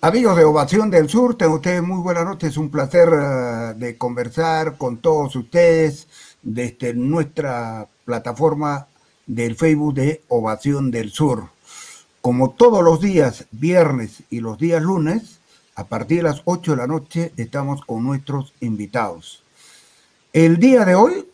Amigos de Ovación del Sur, tengan ustedes muy buenas noches. Es un placer de conversar con todos ustedes desde nuestra plataforma del Facebook de Ovación del Sur. Como todos los días, viernes y los días lunes, a partir de las 8 de la noche estamos con nuestros invitados. El día de hoy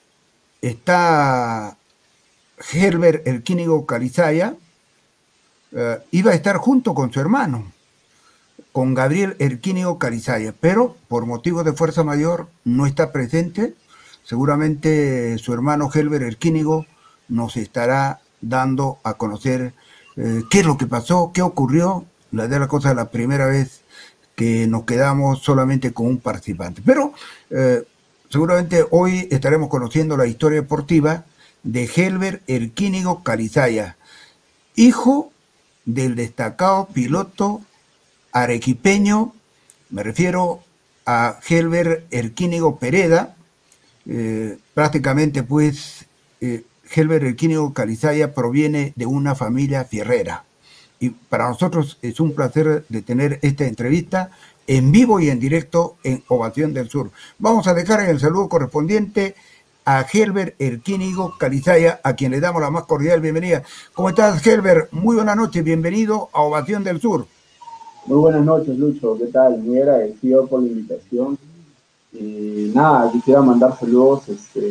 está Herbert Erquínigo Calizaya, iba a estar junto con su hermano, con Gabriel Erquínigo Calizaya, pero por motivos de fuerza mayor no está presente. Seguramente su hermano Herbert Erquínigo nos estará dando a conocer qué es lo que pasó, qué ocurrió. La de la cosa, la primera vez que nos quedamos solamente con un participante. Pero seguramente hoy estaremos conociendo la historia deportiva de Herbert Erquínigo Calizaya, hijo del destacado piloto arequipeño, me refiero a Herbert Erquínigo Pereda. Prácticamente pues Herbert Erquínigo Calizaya proviene de una familia fierrera, y para nosotros es un placer de tener esta entrevista en vivo y en directo en Ovación del Sur. Vamos a dejar en el saludo correspondiente a Herbert Erquínigo Calizaya, a quien le damos la más cordial bienvenida. ¿Cómo estás, Herbert? Muy buenas noches, bienvenido a Ovación del Sur. Muy buenas noches, Lucho. ¿Qué tal? Muy agradecido por la invitación. Y nada, quisiera mandar saludos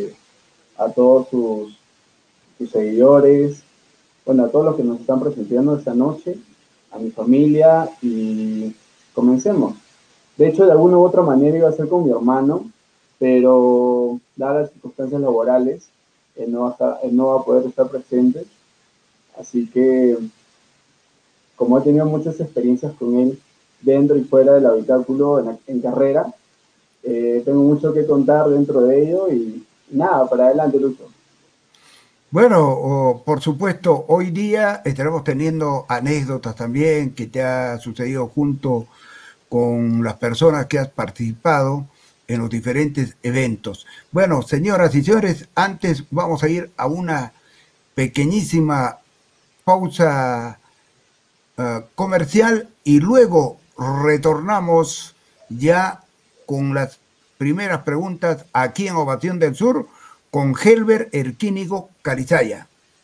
a todos sus seguidores, bueno, a todos los que nos están presentando esta noche, a mi familia y comencemos. De hecho, de alguna u otra manera iba a ser con mi hermano, pero dadas las circunstancias laborales, él no va a poder estar presente. Así que como he tenido muchas experiencias con él dentro y fuera del habitáculo en carrera, tengo mucho que contar dentro de ello y nada, para adelante, Lucho. Bueno, por supuesto, hoy día estaremos teniendo anécdotas también que te ha sucedido junto con las personas que has participado en los diferentes eventos. Bueno, señoras y señores, antes vamos a ir a una pequeñísima pausa comercial y luego retornamos ya con las primeras preguntas aquí en Ovación del Sur con Herbert Erquínigo Calizaya.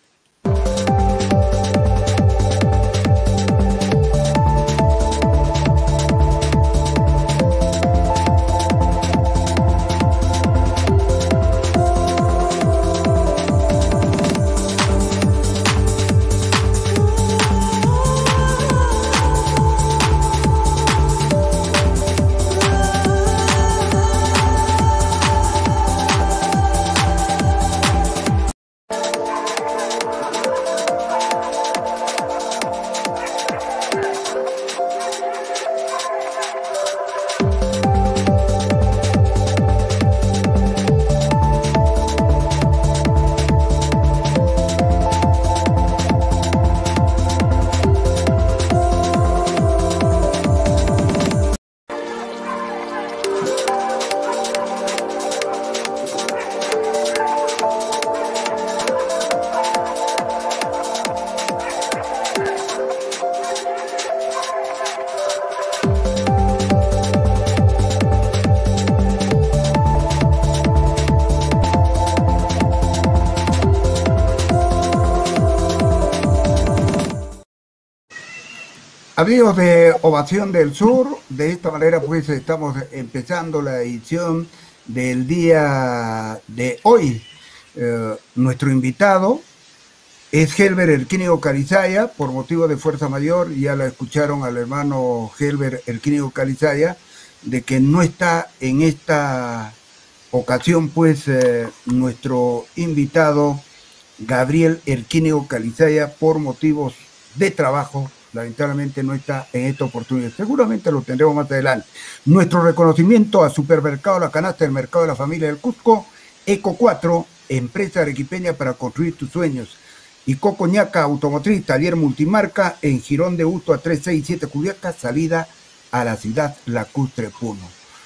Amigos de Ovación del Sur, de esta manera pues estamos empezando la edición del día de hoy. Nuestro invitado es Herbert Erquínigo Calizaya, por motivo de fuerza mayor. Ya la escucharon al hermano Herbert Erquínigo Calizaya, de que no está en esta ocasión pues nuestro invitado Gabriel Erquínigo Calizaya por motivos de trabajo. Lamentablemente no está en esta oportunidad. Seguramente lo tendremos más adelante. Nuestro reconocimiento a Supermercado La Canasta del Mercado de la Familia del Cusco, Eco 4, empresa arequipeña para construir tus sueños. Y Cocoñaca Automotriz, taller multimarca en Girón de Uto a 367 Juliaca, salida a la ciudad lacustre Puno.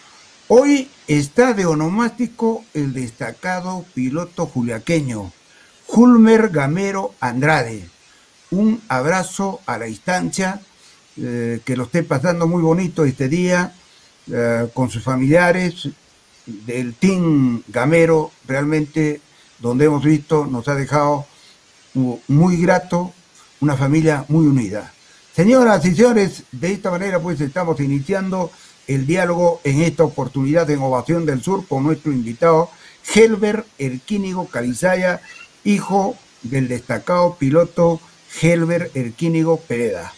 Hoy está de onomástico el destacado piloto juliaqueño, Hulmer Gamero Andrade. Un abrazo a la distancia que lo esté pasando muy bonito este día con sus familiares. Del Team Gamero, realmente, donde hemos visto, nos ha dejado muy grato, una familia muy unida. Señoras y señores, de esta manera pues estamos iniciando el diálogo en esta oportunidad en Ovación del Sur con nuestro invitado Helber Erquínigo Calizaya, hijo del destacado piloto Helber Erquínigo Pereda.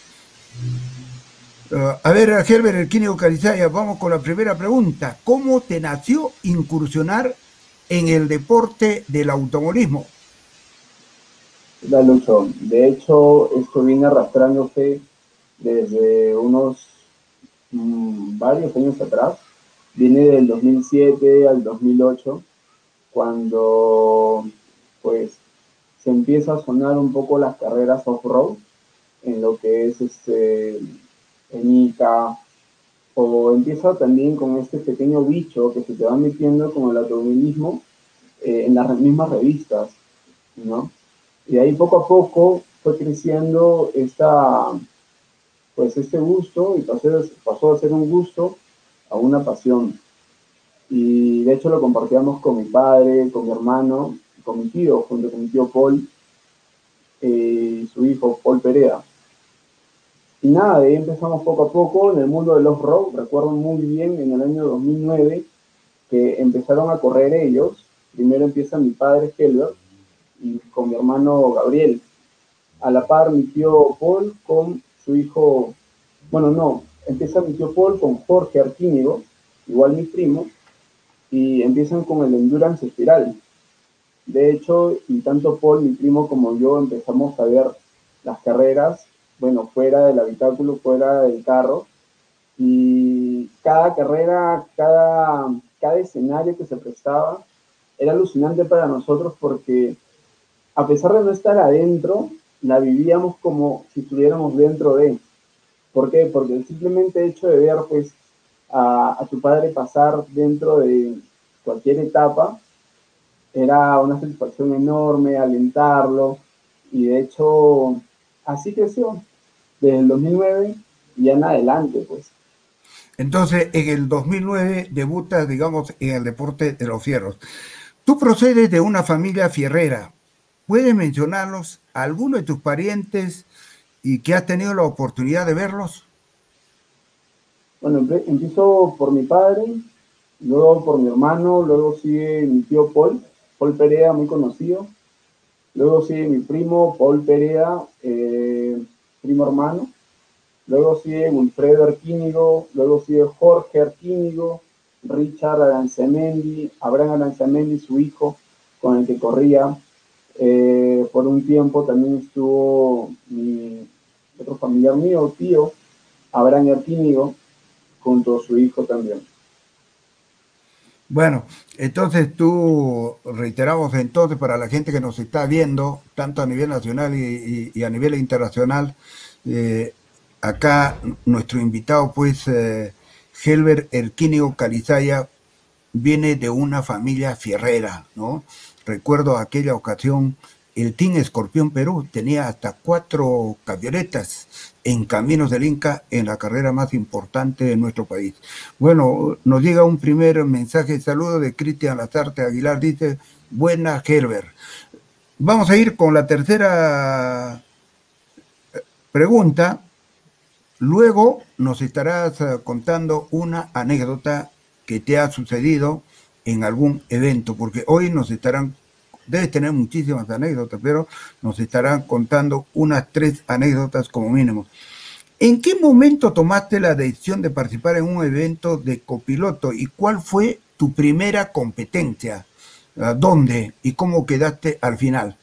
A ver, Helber Erquínigo Calizaya, vamos con la primera pregunta. ¿Cómo te nació incursionar en el deporte del automovilismo? La Lucho, de hecho, esto viene arrastrándose desde unos varios años atrás. Viene del 2007 al 2008, cuando pues se empieza a sonar un poco las carreras off-road, en lo que es en ICA, o empieza también con este pequeño bicho que se te va metiendo con el automovilismo en las mismas revistas, ¿no? Y ahí poco a poco fue creciendo pues este gusto y pasó a ser un gusto a una pasión. Y de hecho lo compartíamos con mi padre, con mi hermano, con mi tío, junto con mi tío Paul y su hijo Paul Perea. Y nada, de ahí empezamos poco a poco en el mundo del off-road. Recuerdo muy bien en el año 2009 que empezaron a correr ellos. Primero empieza mi padre Helber y con mi hermano Gabriel. A la par mi tío Paul con su hijo, bueno, no, empieza mi tío Paul con Jorge Arquínigo, igual mi primo, y empiezan con el Endurance Espiral. De hecho, y tanto Paul, mi primo, como yo empezamos a ver las carreras, bueno, fuera del habitáculo, fuera del carro, y cada carrera, cada escenario que se prestaba era alucinante para nosotros porque a pesar de no estar adentro, la vivíamos como si estuviéramos dentro de. ¿Por qué? Porque el simplemente hecho de ver pues a tu padre pasar dentro de cualquier etapa era una satisfacción enorme, alentarlo, y de hecho así creció desde el 2009 y en adelante pues. Entonces, en el 2009 debutas, digamos, en el deporte de los fierros. Tú procedes de una familia fierrera. ¿Puedes mencionarlos, algunos de tus parientes y que has tenido la oportunidad de verlos? Bueno, empiezo por mi padre, luego por mi hermano, luego sigue mi tío Paul, Paul Perea, muy conocido, luego sigue mi primo Paul Perea, primo hermano, luego sigue Wilfredo Arquínigo, luego sigue Jorge Arquínigo, Richard Aranzamendi, Abraham Aranzamendi, su hijo, con el que corría. Por un tiempo también estuvo otro familiar mío, tío, Abraham Arquínigo, junto a su hijo también. Bueno, entonces tú reiteramos entonces para la gente que nos está viendo, tanto a nivel nacional y a nivel internacional, eh, acá nuestro invitado pues Helber Erquínigo Calizaya viene de una familia fierrera, ¿no? Recuerdo aquella ocasión, el Team Escorpión Perú tenía hasta 4 camionetas en Caminos del Inca en la carrera más importante de nuestro país. Bueno, nos llega un primer mensaje de saludo de Cristian Lazarte Aguilar, dice, buena Helber. Vamos a ir con la tercera pregunta. Luego nos estarás contando una anécdota que te ha sucedido en algún evento, porque hoy nos estarán, debes tener muchísimas anécdotas, pero nos estarán contando unas 3 anécdotas como mínimo. ¿En qué momento tomaste la decisión de participar en un evento de copiloto y cuál fue tu primera competencia? ¿Dónde y cómo quedaste al final?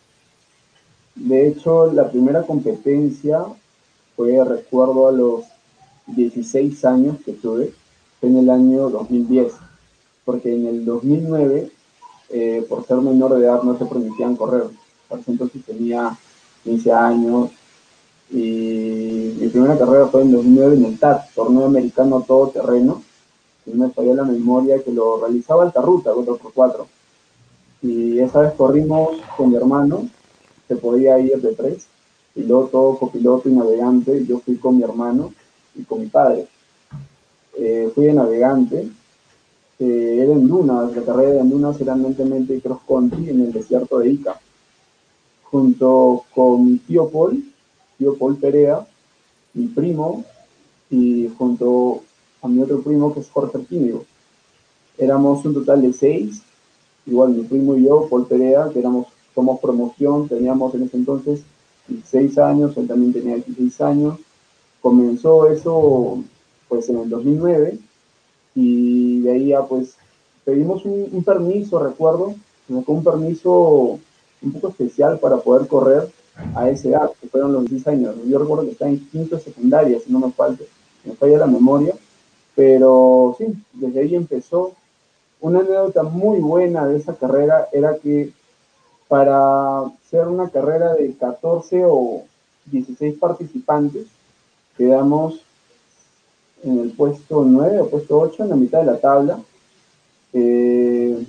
De hecho, la primera competencia fue, recuerdo, a los 16 años que tuve, fue en el año 2010, porque en el 2009, por ser menor de edad, no se permitían correr. Por ejemplo, si tenía 15 años, y mi primera carrera fue en 2009 en el TAT, Torneo Americano Todoterreno, si no me falla la memoria, que lo realizaba Alta Ruta 4x4. Y esa vez corrimos con mi hermano, se podía ir de 3, piloto, copiloto y navegante. Yo fui con mi hermano y con mi padre. Fui de navegante, era en dunas, la carrera de en dunas era netamente cross country en el desierto de Ica, junto con mi tío Paul Perea, mi primo, y junto a mi otro primo que es Jorge Arquínigo. Éramos un total de 6, igual mi primo y yo, Paul Perea, que somos promoción, teníamos en ese entonces 16 años, él también tenía 16 años. Comenzó eso pues en el 2009 y de ahí ya pues pedimos un permiso, recuerdo, un permiso un poco especial para poder correr a esa edad, que fueron los 16 años. Yo recuerdo que estaba en quinto de secundaria, si no me falla la memoria, pero sí, desde ahí empezó. Una anécdota muy buena de esa carrera era que para ser una carrera de 14 o 16 participantes, quedamos en el puesto 9 o puesto 8 en la mitad de la tabla. Eh,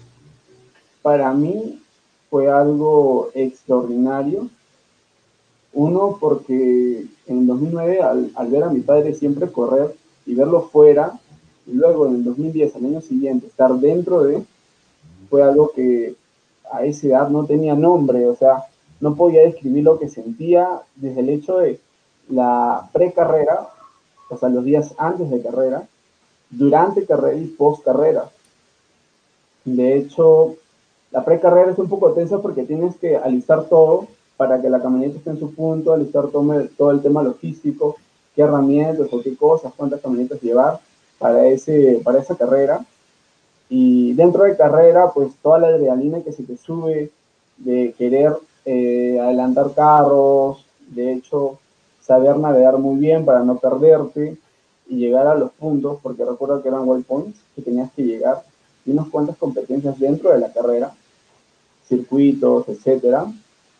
para mí fue algo extraordinario. Uno, porque en el 2009, al ver a mi padre siempre correr y verlo fuera, y luego en el 2010, al año siguiente, estar dentro de, fue algo que a esa edad no tenía nombre, o sea, no podía describir lo que sentía desde el hecho de la precarrera, o sea, los días antes de carrera, durante carrera y post carrera. De hecho, la precarrera es un poco tensa porque tienes que alistar todo para que la camioneta esté en su punto, alistar todo el tema logístico, qué herramientas o qué cosas, cuántas camionetas llevar para esa carrera. Y dentro de carrera, pues toda la adrenalina que se te sube de querer adelantar carros, de hecho, saber navegar muy bien para no perderte y llegar a los puntos, porque recuerdo que eran waypoints que tenías que llegar, y unas cuantas competencias dentro de la carrera, circuitos, etcétera.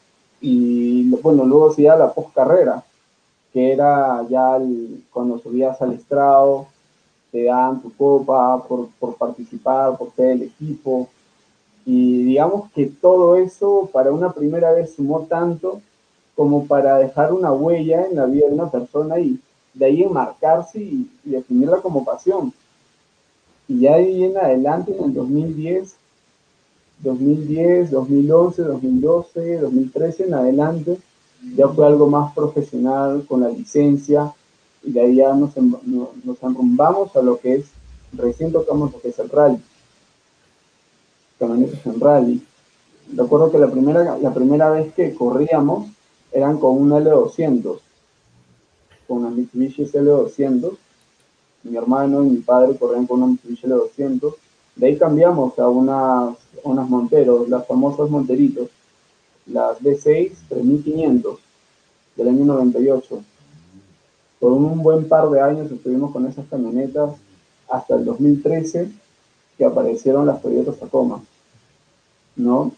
Y bueno, luego se la post carrera, que era ya cuando subías al estrado, te dan tu copa por participar, por ser el equipo. Y digamos que todo eso para una primera vez sumó tanto como para dejar una huella en la vida de una persona y de ahí enmarcarse y definirla como pasión. Y ya de ahí en adelante, en el 2010, 2010, 2011, 2012, 2013 en adelante, ya fue algo más profesional con la licencia y de ahí ya nos enrumbamos a lo que es, recién tocamos lo que es el rally, camionetas en rally. Recuerdo que la primera vez que corríamos eran con un L200, con una Mitsubishi L200. Mi hermano y mi padre corrían con una Mitsubishi L200. De ahí cambiamos a unas Monteros, las famosas Monteritos, las B6 3500 del año 98. Por un buen par de años estuvimos con esas camionetas hasta el 2013 que aparecieron las Toyota Tacoma, ¿no?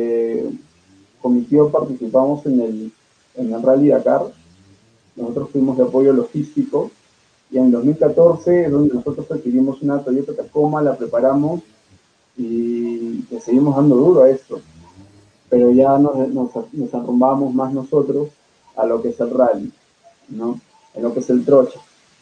Con mi tío participamos en el Rally Dakar. Nosotros fuimos de apoyo logístico y en 2014 es donde nosotros adquirimos una Toyota Tacoma, la preparamos y le seguimos dando duro a esto. Pero ya nos arrumbamos más nosotros a lo que es el rally, ¿no? En lo que es el trocha.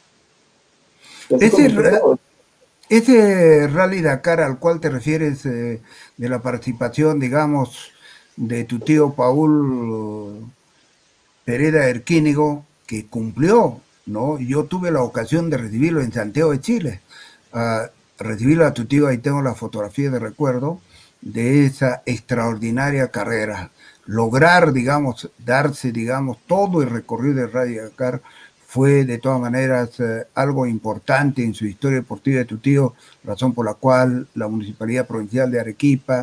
Y así Ese, comenzó todo. ese Rally Dakar al cual te refieres, de la participación, digamos, de tu tío Paul Pereda Erquínigo, que cumplió, ¿no? Yo tuve la ocasión de recibirlo en Santiago de Chile. Recibirlo a tu tío, ahí tengo la fotografía de recuerdo de esa extraordinaria carrera. Lograr, digamos, darse, digamos, todo el recorrido de Radio Dakar fue de todas maneras algo importante en su historia deportiva de tu tío, razón por la cual la Municipalidad Provincial de Arequipa,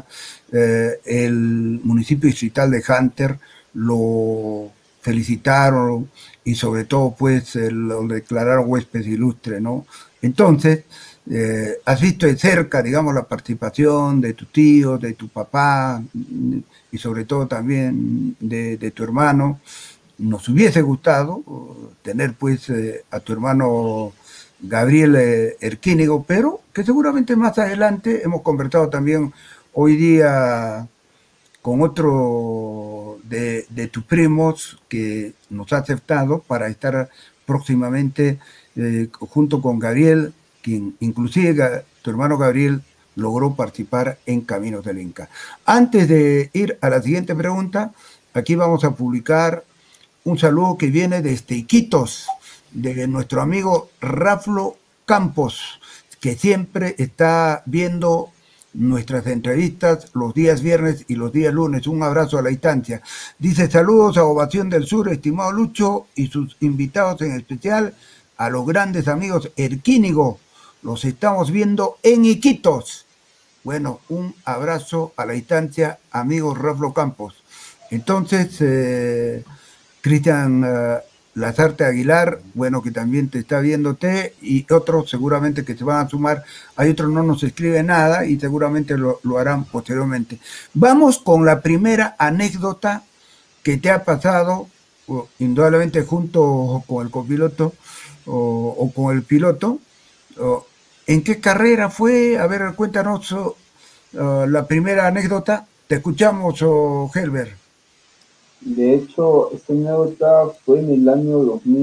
el municipio distrital de Hunter lo felicitaron y sobre todo pues lo declararon huésped ilustre, ¿no? Entonces, has visto de cerca, digamos, la participación de tu tío, de tu papá y sobre todo también de tu hermano. Nos hubiese gustado tener pues a tu hermano Gabriel Erquínigo, pero que seguramente más adelante hemos conversado también hoy día con otro de tus primos que nos ha aceptado para estar próximamente junto con Gabriel, quien inclusive tu hermano Gabriel logró participar en Caminos del Inca. Antes de ir a la siguiente pregunta, aquí vamos a publicar un saludo que viene desde Iquitos, de nuestro amigo Raflo Campos, que siempre está viendo nuestras entrevistas los días viernes y los días lunes. Un abrazo a la distancia. Dice: saludos a Ovación del Sur, estimado Lucho y sus invitados, en especial a los grandes amigos Erquínigo. Los estamos viendo en Iquitos. Bueno, un abrazo a la distancia, amigo Raflo Campos. Entonces, Cristian Lazarte Aguilar, bueno, que también te está viéndote, y otros seguramente que se van a sumar. Hay otros no nos escribe nada y seguramente lo harán posteriormente. Vamos con la primera anécdota que te ha pasado, indudablemente junto con el copiloto o con el piloto. ¿En qué carrera fue? A ver, cuéntanos la primera anécdota. Te escuchamos, Helber. De hecho, esta anécdota fue en el año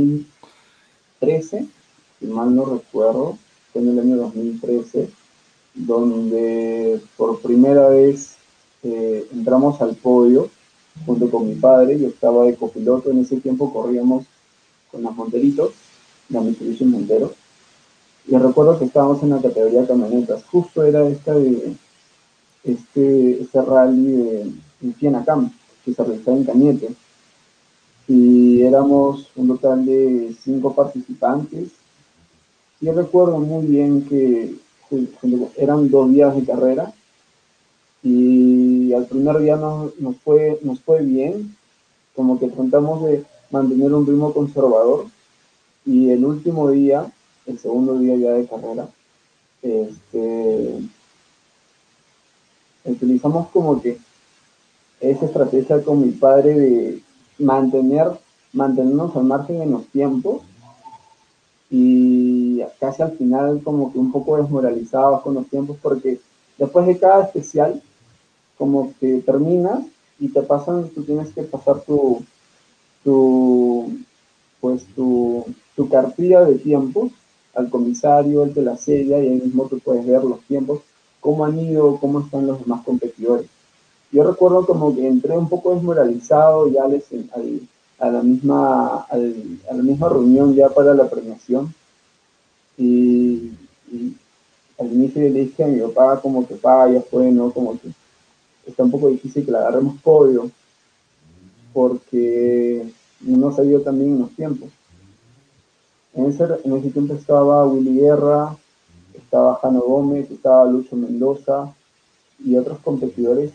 2013, si mal no recuerdo, fue en el año 2013, donde por primera vez entramos al podio junto con mi padre. Yo estaba de copiloto, en ese tiempo corríamos con las Monteritos, la Mitsubishi Montero, y recuerdo que estábamos en la categoría camionetas. Justo era este rally de Fianacam, que se realizaba en Cañete, y éramos un total de 5 participantes. Yo recuerdo muy bien que eran 2 días de carrera, y al primer día nos fue bien, como que tratamos de mantener un ritmo conservador, y el último día, el segundo día ya de carrera, utilizamos como que esa estrategia con mi padre de mantenernos al margen en los tiempos, y casi al final como que un poco desmoralizados con los tiempos, porque después de cada especial como que terminas y tú tienes que pasar tu, pues tu cartilla de tiempos al comisario, él te la sella, y ahí mismo tú puedes ver los tiempos, cómo han ido, cómo están los demás competidores. Yo recuerdo como que entré un poco desmoralizado ya a la misma reunión ya para la premiación, y al inicio le dije a mi papá como que ya fue, ¿no? Como que está un poco difícil que le agarremos podio, porque no se dio también en los tiempos. En ese tiempo estaba Willy Guerra, estaba Jano Gómez, estaba Lucho Mendoza y otros competidores,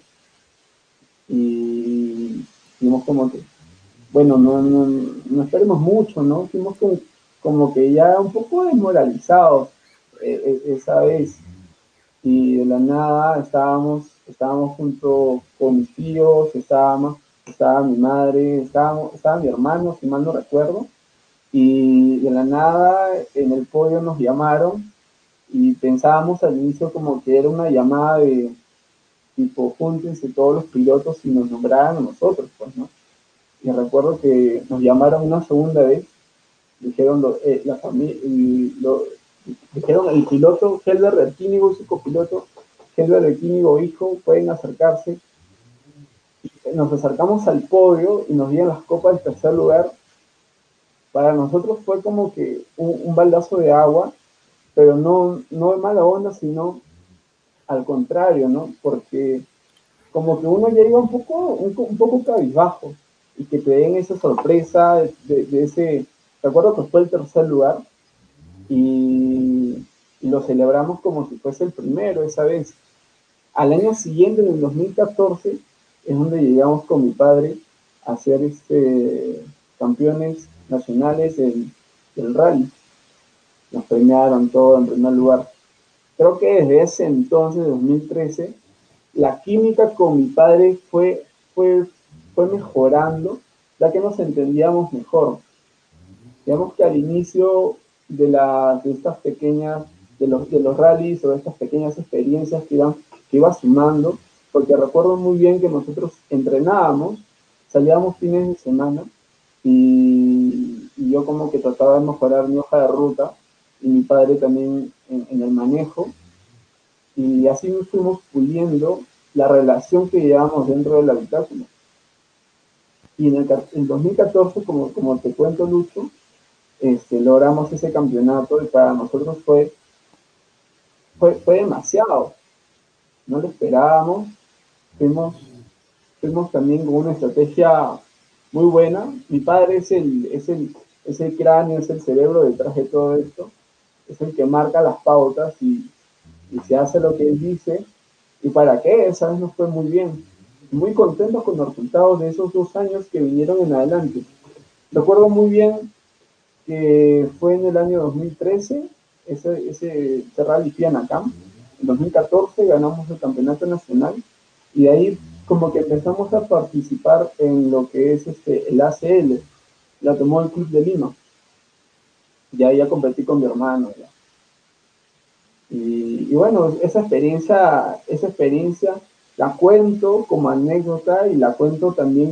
y vimos como que, bueno, no esperemos mucho, ¿no? Fuimos como que ya un poco desmoralizados esa vez, y de la nada estábamos junto con mis tíos, estaba mi madre, estaba mi hermano, si mal no recuerdo, y de la nada en el podio nos llamaron, y pensábamos al inicio como que era una llamada de tipo, júntense todos los pilotos y nos nombraran a nosotros, pues, ¿no? Y recuerdo que nos llamaron una segunda vez, dijeron la familia, dijeron el piloto Helber Erquínigo y su copiloto Helber Erquínigo hijo pueden acercarse. Y nos acercamos al podio y nos dieron las copas del tercer lugar. Para nosotros fue como que un baldazo de agua, pero no de mala onda, sino al contrario, ¿no? Porque como que uno ya iba un poco cabizbajo, y que te den esa sorpresa de ese, recuerdo que fue el tercer lugar, y lo celebramos como si fuese el primero esa vez. Al año siguiente, en el 2014, es donde llegamos con mi padre a ser campeones nacionales del rally. Nos premiaron todo en primer lugar. Creo que desde ese entonces, 2013, la química con mi padre fue mejorando, ya que nos entendíamos mejor. Digamos que al inicio de estas pequeñas, de los rallies, o de estas pequeñas experiencias que iba sumando, porque recuerdo muy bien que nosotros entrenábamos, salíamos fines de semana, y y yo como que trataba de mejorar mi hoja de ruta y mi padre también en el manejo, y así nos fuimos puliendo la relación que llevamos dentro del habitáculo. Y en 2014, como te cuento, Lucho, logramos ese campeonato y para nosotros fue demasiado. No lo esperábamos. Fuimos, fuimos también con una estrategia muy buena. Mi padre es el cráneo, es el cerebro detrás de todo esto. Es el que marca las pautas y se hace lo que él dice. ¿Y para qué? Esa vez nos fue muy bien. Muy contentos con los resultados de esos 2 años que vinieron en adelante. Recuerdo muy bien que fue en el año 2013, ese Rally Fianacam. En 2014 ganamos el campeonato nacional y de ahí como que empezamos a participar en lo que es el ACL, la tomó el Club de Lima. Ya competí con mi hermano. Ya. Y bueno, esa experiencia la cuento como anécdota y la cuento también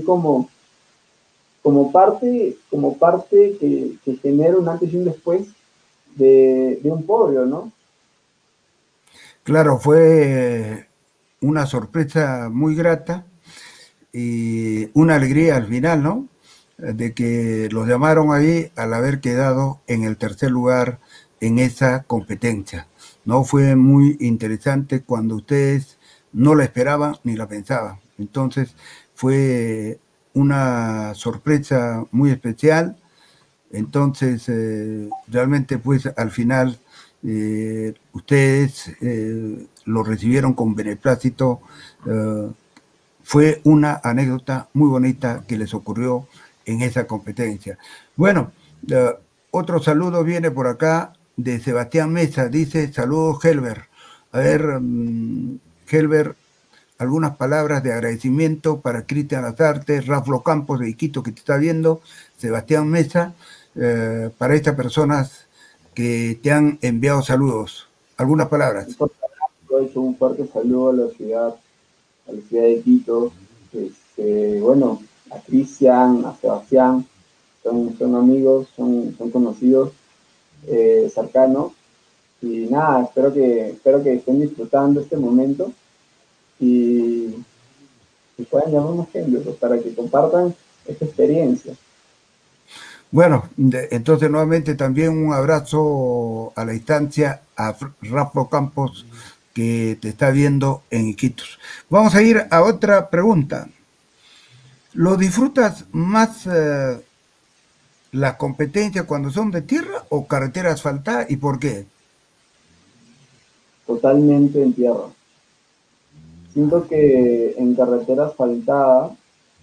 como parte que genera un antes y un después de un podio, ¿no? Claro, fue una sorpresa muy grata y una alegría al final, ¿no? De que los llamaron ahí al haber quedado en el tercer lugar en esa competencia. No fue muy interesante cuando ustedes no la esperaban ni la pensaban. Entonces fue una sorpresa muy especial. Entonces realmente pues al final ustedes lo recibieron con beneplácito. Fue una anécdota muy bonita que les ocurrió en esa competencia. Bueno, otro saludo viene por acá de Sebastián Mesa, dice, saludos Helber. A ver, Helber, algunas palabras de agradecimiento para Cristian Lazarte, Raflo Campos de Iquito que te está viendo, Sebastián Mesa, para estas personas que te han enviado saludos. Algunas palabras. Un fuerte saludo a la ciudad de Quito. Bueno, a Cristian, a Sebastián, son amigos, son conocidos, cercanos. Y nada, espero que estén disfrutando este momento y, y puedan llamar más gente pues, para que compartan esta experiencia. Bueno, entonces nuevamente también un abrazo a la distancia a Rafa Campos que te está viendo en Iquitos. Vamos a ir a otra pregunta. ¿Lo disfrutas más la competencia cuando son de tierra o carretera asfaltada y por qué? Totalmente en tierra. Siento que en carretera asfaltada,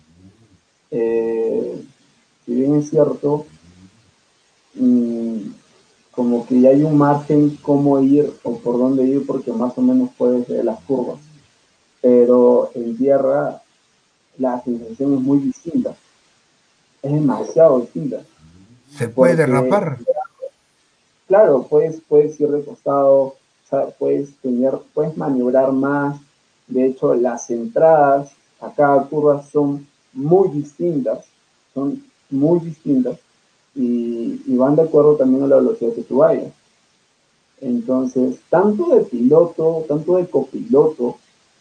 si bien es cierto, mmm, como que ya hay un margen cómo ir o por dónde ir porque más o menos puedes ver las curvas. Pero en tierra la sensación es muy distinta, es demasiado distinta, ¿Se puede porque derrapar? claro, puedes ir de costado, o sea, puedes maniobrar más. De hecho, las entradas a cada curva son muy distintas y van de acuerdo también a la velocidad que tú vayas. Entonces, tanto de copiloto,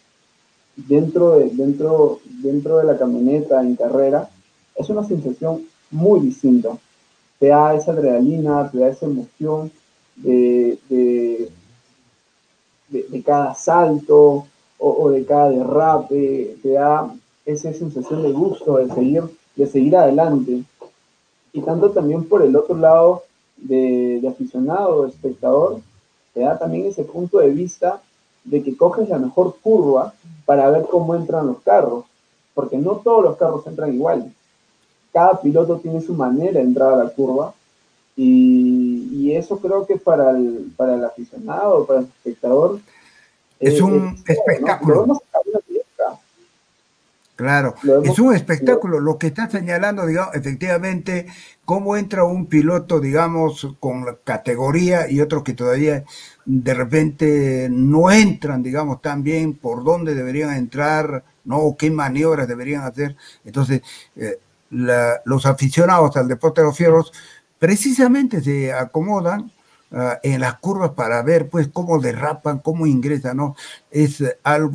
dentro de la camioneta en carrera, es una sensación muy distinta. Te da esa adrenalina, te da esa emoción de, de, de cada salto o de cada derrape, te da esa sensación de gusto, de seguir adelante. Y tanto también por el otro lado de aficionado, de espectador, te da también ese punto de vista de que coges la mejor curva para ver cómo entran los carros, porque no todos los carros entran igual. Cada piloto tiene su manera de entrar a la curva y eso creo que para el aficionado, para el espectador, Es es un todo, ¿no? Lo espectáculo. vemos en la fiesta, Claro, lo es vemos, un lo, espectáculo. Lo que está señalando, digamos, efectivamente, cómo entra un piloto, digamos, con la categoría y otros que todavía de repente no entran, digamos, tan bien por dónde deberían entrar, ¿no? O qué maniobras deberían hacer. Entonces, eh, los aficionados al deporte de los fierros precisamente se acomodan en las curvas para ver pues cómo derrapan, cómo ingresan, ¿no? Es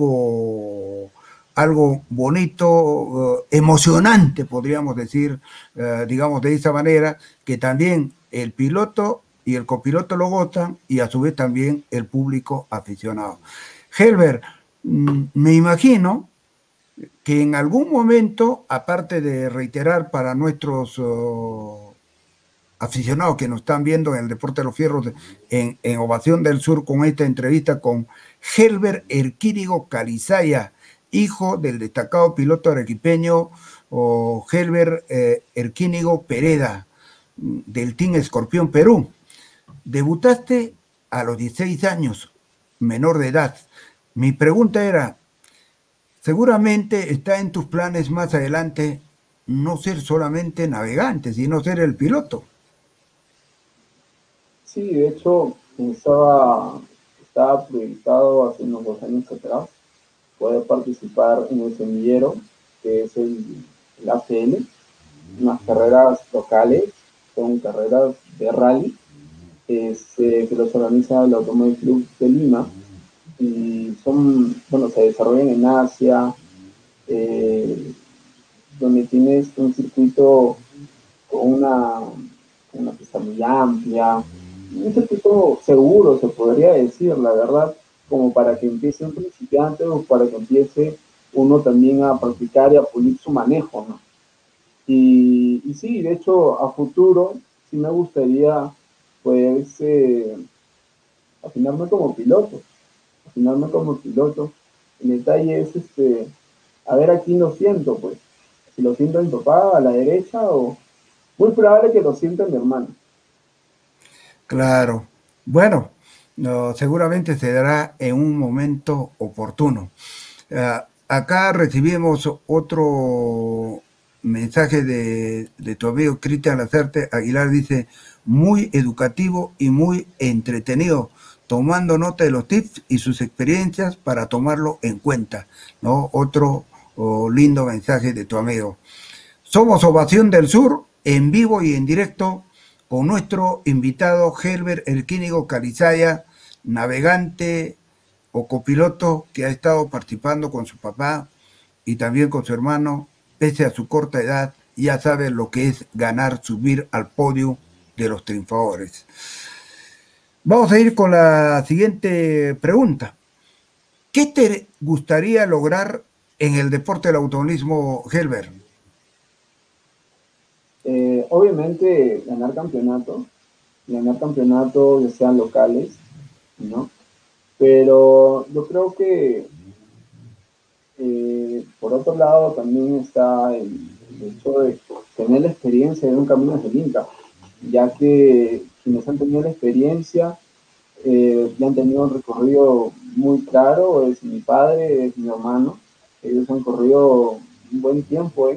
algo bonito, emocionante, podríamos decir, digamos de esa manera, que también el piloto y el copiloto lo gozan y a su vez también el público aficionado. Helber, me imagino que en algún momento, aparte de reiterar para nuestros aficionados que nos están viendo en el Deporte de los Fierros en Ovación del Sur con esta entrevista con Helber Erquírigo Calizaya, hijo del destacado piloto arequipeño Helber Erquínigo Pereda, del Team Escorpión Perú. Debutaste a los 16 años, menor de edad. Mi pregunta era, seguramente está en tus planes más adelante no ser solamente navegante, sino ser el piloto. Sí, de hecho, estaba proyectado hace unos 2 años atrás poder participar en el semillero, que es el ACL, unas carreras locales, son carreras de rally, que los organiza el Automóvil Club de Lima, y se desarrollan en Asia, donde tienes un circuito con una pista muy amplia, un circuito seguro, se podría decir, la verdad, como para que empiece un principiante o para que empiece uno también a practicar y a pulir su manejo, ¿no? Y sí, de hecho, a futuro sí me gustaría, pues, afinarme como piloto, afinarme como piloto. El detalle es, a ver a quién lo siento, pues, si lo siento a mi papá a la derecha o muy probable que lo sienta mi hermano. Claro. Bueno, no, seguramente se dará en un momento oportuno. Acá recibimos otro mensaje de tu amigo Cristian Lazarte Aguilar, dice, muy educativo y muy entretenido, tomando nota de los tips y sus experiencias para tomarlo en cuenta, ¿no? Otro lindo mensaje de tu amigo. Somos Ovación del Sur, en vivo y en directo, con nuestro invitado Helber Erquínigo Calizaya, navegante o copiloto que ha estado participando con su papá y también con su hermano, pese a su corta edad, ya sabe lo que es ganar, subir al podio de los triunfadores. Vamos a ir con la siguiente pregunta. ¿Qué te gustaría lograr en el deporte del automovilismo, Helber? Obviamente ganar campeonatos ya sean locales, ¿no? Pero yo creo que por otro lado también está el hecho de tener la experiencia de un camino de Inca, ya que quienes han tenido la experiencia ya han tenido un recorrido muy claro, es mi padre, es mi hermano, ellos han corrido un buen tiempo,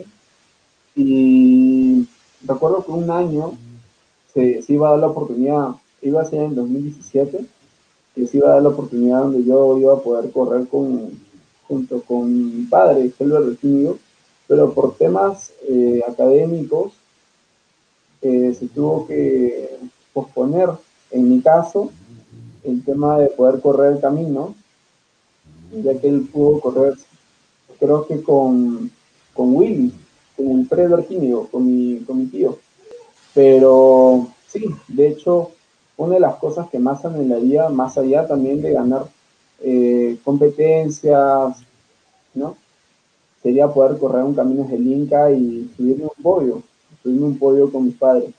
y recuerdo que un año se iba a dar la oportunidad, iba a ser en 2017, que se iba a dar la oportunidad donde yo iba a poder correr junto con mi padre, Helber Regino, pero por temas académicos se tuvo que posponer, en mi caso, el tema de poder correr el camino, ya que él pudo correr, creo que con Willy, con el Fred Arquímedes, con mi tío. Pero sí, de hecho, una de las cosas que más anhelaría, más allá también de ganar competencias, ¿no? Sería poder correr un camino del Inca y subirme un podio con mis padres.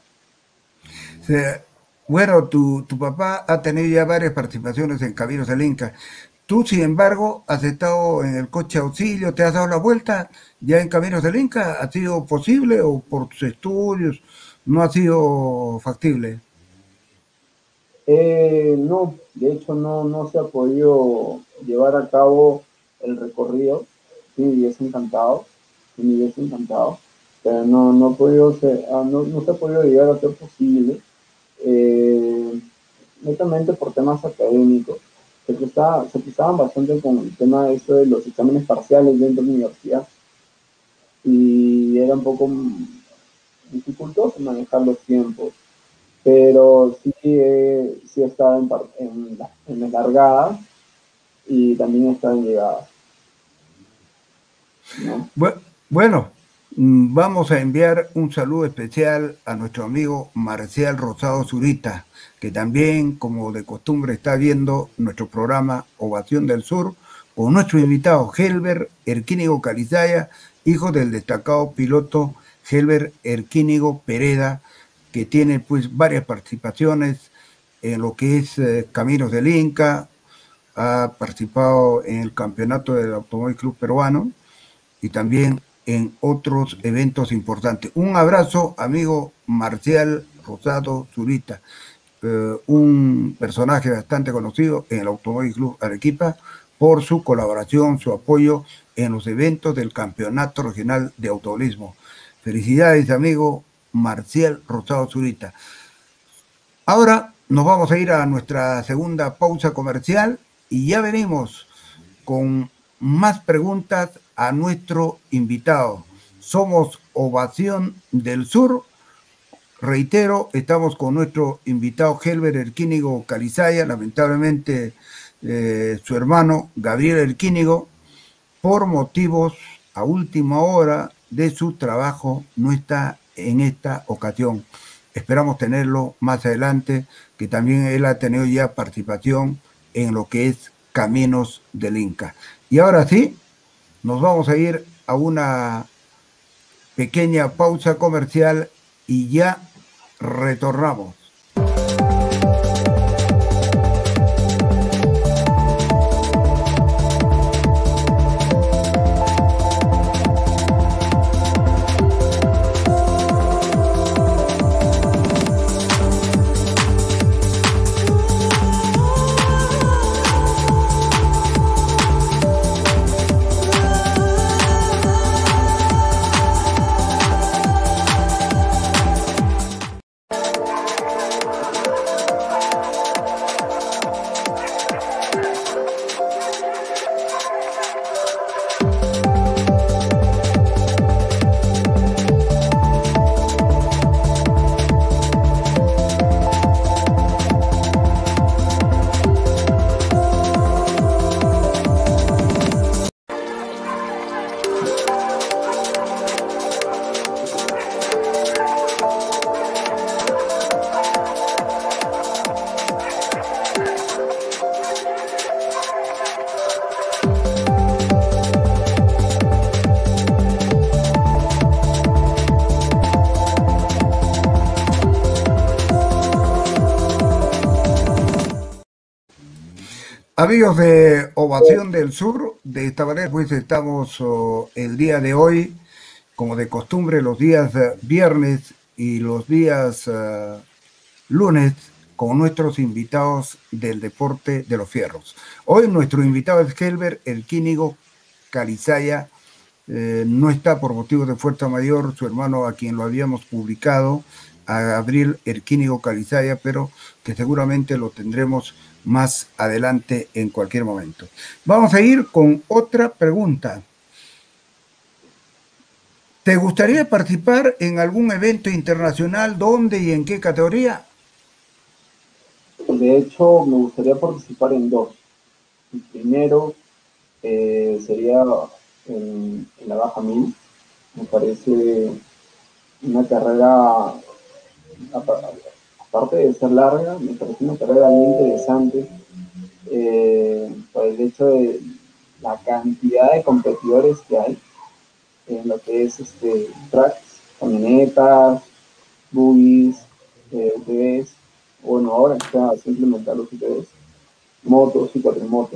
Bueno, tu papá ha tenido ya varias participaciones en Caminos del Inca. Tú, sin embargo, has estado en el coche auxilio, te has dado la vuelta ya en Caminos del Inca. ¿Ha sido posible o por tus estudios no ha sido factible? No, de hecho no se ha podido llevar a cabo el recorrido. Sí, me hubiese encantado, sí, me hubiese encantado, pero no, no se ha podido llegar a ser posible, eh, netamente por temas académicos. Se prestaban bastante con el tema de los exámenes parciales dentro de la universidad y era un poco dificultoso manejar los tiempos, pero sí, sí he estado en las largadas y también he estado en llegadas, ¿no? Bueno, vamos a enviar un saludo especial a nuestro amigo Marcial Rosado Zurita, que también, como de costumbre, está viendo nuestro programa Ovación del Sur, con nuestro invitado Helber Erquínigo Calizaya, hijo del destacado piloto Helber Erquínigo Pereda, que tiene pues varias participaciones en lo que es Caminos del Inca, ha participado en el campeonato del Automóvil Club Peruano y también en otros eventos importantes. Un abrazo, amigo Marcial Rosado Zurita, un personaje bastante conocido en el Automóvil Club Arequipa por su colaboración, su apoyo en los eventos del Campeonato Regional de Automovilismo. Felicidades, amigo Marcial Rosado Zurita. Ahora nos vamos a ir a nuestra segunda pausa comercial y ya venimos con más preguntas a nuestro invitado. Somos Ovación del Sur. Reitero, estamos con nuestro invitado Helber Erquínigo Calizaya, lamentablemente su hermano Gabriel Erquínigo, por motivos a última hora de su trabajo, no está en esta ocasión. Esperamos tenerlo más adelante, que también él ha tenido ya participación en lo que es Caminos del Inca. Y ahora sí, nos vamos a ir a una pequeña pausa comercial y ya retornamos. Amigos de Ovación del Sur, de esta manera pues estamos el día de hoy, como de costumbre, los días viernes y los días lunes, con nuestros invitados del deporte de los fierros. Hoy nuestro invitado es Helber Erquínigo Calizaya, no está por motivos de fuerza mayor, su hermano a quien lo habíamos publicado, a Gabriel Erquínigo Calizaya, pero que seguramente lo tendremos más adelante en cualquier momento. Vamos a ir con otra pregunta. ¿Te gustaría participar en algún evento internacional? ¿Dónde y en qué categoría? De hecho, me gustaría participar en dos. El primero sería en la Baja 1000. Me parece una carrera, aparte de ser larga, me parece una carrera muy interesante por el hecho de la cantidad de competidores que hay en lo que es tracks, camionetas, buggies, UTVs. Bueno, ahora está se implementar los UTVs, motos y cuatrimotos.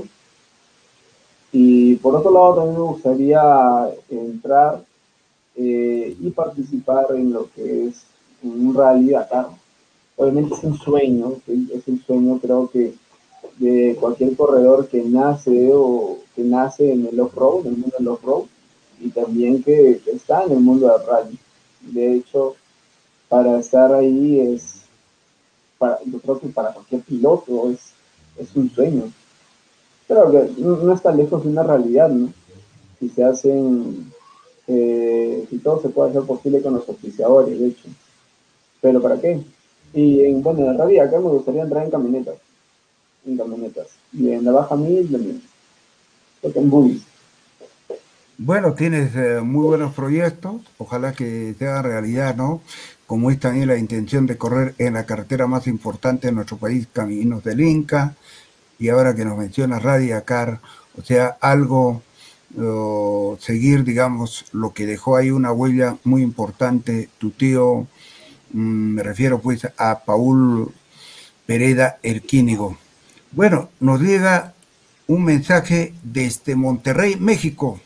Y por otro lado también me gustaría entrar y participar en lo que es un rally Dakar. Obviamente es un sueño, creo que de cualquier corredor que nace o que nace en el off-road, en el mundo del off-road, y también que está en el mundo del rally. De hecho, para estar ahí yo creo que para cualquier piloto es un sueño. Pero que no está lejos de una realidad, ¿no? Si se hacen Si todo se puede hacer posible con los auspiciadores, de hecho. ¿Pero para qué? Y bueno, en realidad acá me gustaría entrar en camionetas. Y en la baja 1000 también. Porque en buggies. Bueno, tienes muy buenos proyectos, ojalá que se hagan realidad, ¿no? Como es también la intención de correr en la carretera más importante de nuestro país, Caminos del Inca, y ahora que nos mencionas Radiacar, o sea, algo, seguir, digamos, lo que dejó ahí una huella muy importante tu tío, me refiero pues a Paul Pereda Erquínigo. Bueno, nos llega un mensaje desde Monterrey, México,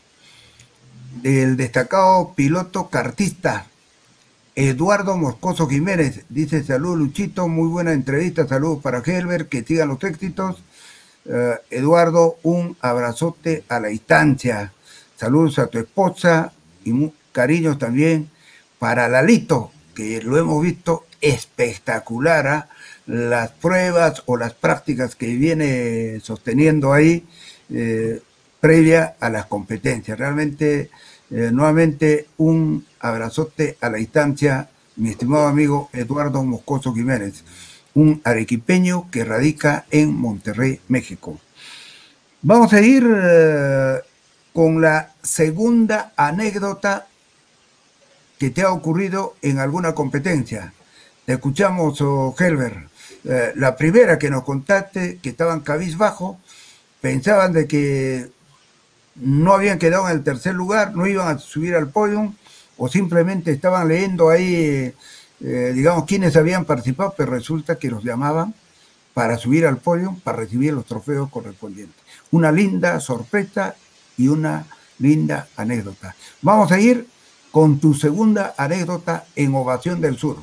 del destacado piloto cartista Eduardo Moscoso Jiménez. Dice: salud Luchito, muy buena entrevista, saludos para Helber, que sigan los éxitos. Eduardo, un abrazote a la distancia. Saludos a tu esposa y cariños también para Lalito, que lo hemos visto espectacular, ¿eh? Las pruebas o las prácticas que viene sosteniendo ahí, previa a las competencias. Realmente, nuevamente, un abrazote a la distancia, mi estimado amigo Eduardo Moscoso Jiménez, un arequipeño que radica en Monterrey, México. Vamos a ir con la segunda anécdota que te ha ocurrido en alguna competencia. Te escuchamos, Helber. La primera que nos contaste, que estaban cabizbajo, pensaban de que no habían quedado en el tercer lugar, no iban a subir al podium, o simplemente estaban leyendo ahí, digamos, quiénes habían participado, pero resulta que los llamaban para subir al podio, para recibir los trofeos correspondientes. Una linda sorpresa y una linda anécdota. Vamos a ir con tu segunda anécdota en Ovación del Sur.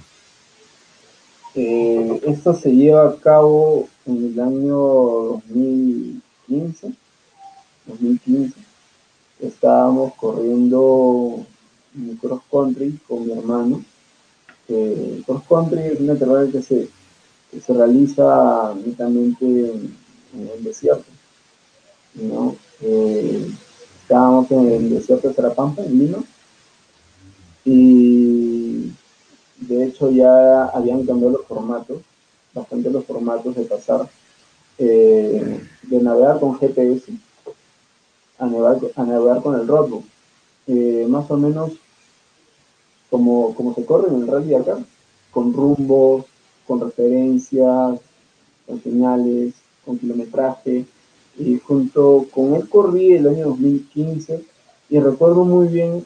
Esto se lleva a cabo en el año 2015. 2015. Estábamos corriendo cross country con mi hermano. Cross country es una carrera que se realiza netamente en el desierto, ¿no? Estábamos en el desierto de Tarapampa, en Lima, y de hecho ya habían cambiado los formatos, bastante los formatos de pasar de navegar con GPS a navegar con el roadbook. Más o menos como se corre en el rally acá, con rumbos, con referencias, con señales, con kilometraje. Y junto con él corrí el año 2015 y recuerdo muy bien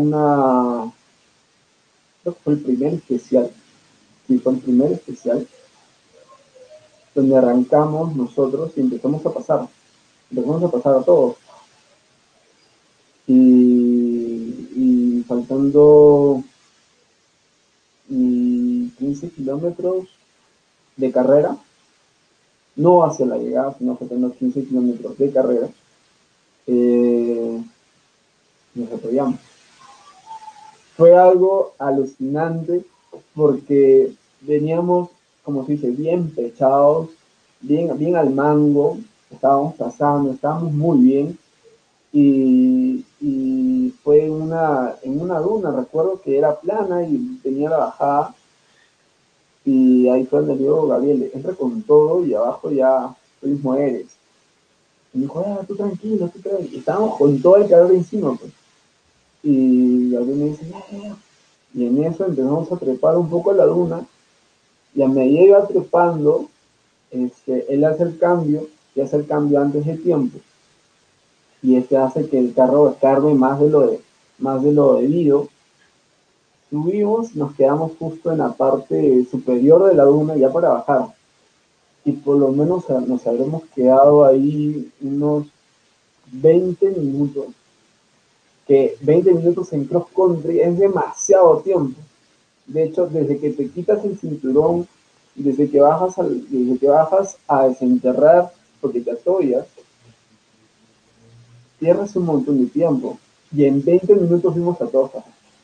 creo que fue el primer especial, sí, fue el primer especial, donde arrancamos nosotros y empezamos a pasar a todos. Y faltando 15 kilómetros de carrera, no hacia la llegada, sino faltando 15 kilómetros de carrera, nos apoyamos. Fue algo alucinante porque veníamos, como se dice, bien pechados, bien al mango, estábamos pasando, estábamos muy bien. Y fue en una duna, recuerdo que era plana y tenía la bajada. Y ahí fue donde le digo: Gabriel, entra con todo y abajo ya tú mismo eres. Y me dijo: tú tranquilo, tú tranquilo. Y estábamos con todo el calor encima, pues. Y Gabriel me dice: ya. Y en eso empezamos a trepar un poco la duna. Y a medida que iba trepando, él hace el cambio, y hace el cambio antes de tiempo. Y hace que el carro descargue más de lo debido. Subimos, nos quedamos justo en la parte superior de la duna ya para bajar. Y por lo menos nos habremos quedado ahí unos 20 minutos, que 20 minutos en cross country es demasiado tiempo. De hecho, desde que te quitas el cinturón, desde que bajas a desenterrar porque te atollas, pierdes un montón de tiempo. Y en 20 minutos fuimos a todos.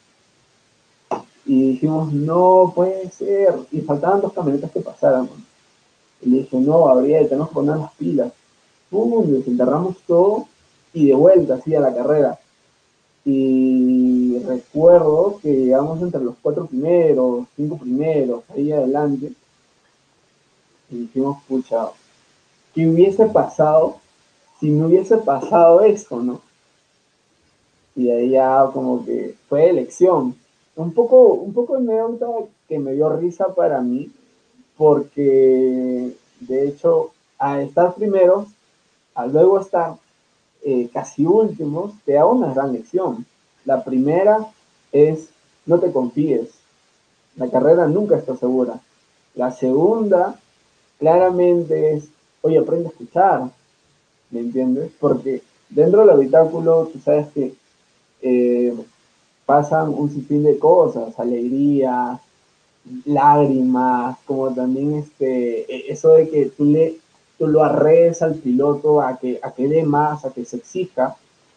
Y dijimos: no puede ser. Y faltaban 2 camionetas que pasaran. Y le dije: no, Gabriel, tenemos que poner las pilas. Pum, desenterramos todo y de vuelta así a la carrera. y recuerdo que llegamos entre los 4 primeros, 5 primeros, ahí adelante, y dijimos, pucha, ¿qué hubiese pasado si no hubiese pasado esto, no? Y ahí ya como que fue elección. Un poco de anécdota que me dio risa para mí, porque de hecho, a estar primero, a luego estar casi últimos, te da una gran lección. La primera es, no te confíes, la carrera nunca está segura. La segunda, claramente es, oye, aprende a escuchar, ¿me entiendes? Porque dentro del habitáculo, tú sabes que eh, pasan un sinfín de cosas, alegría, lágrimas, como también eso de que tú lo arrees al piloto a que dé más, a que se exija,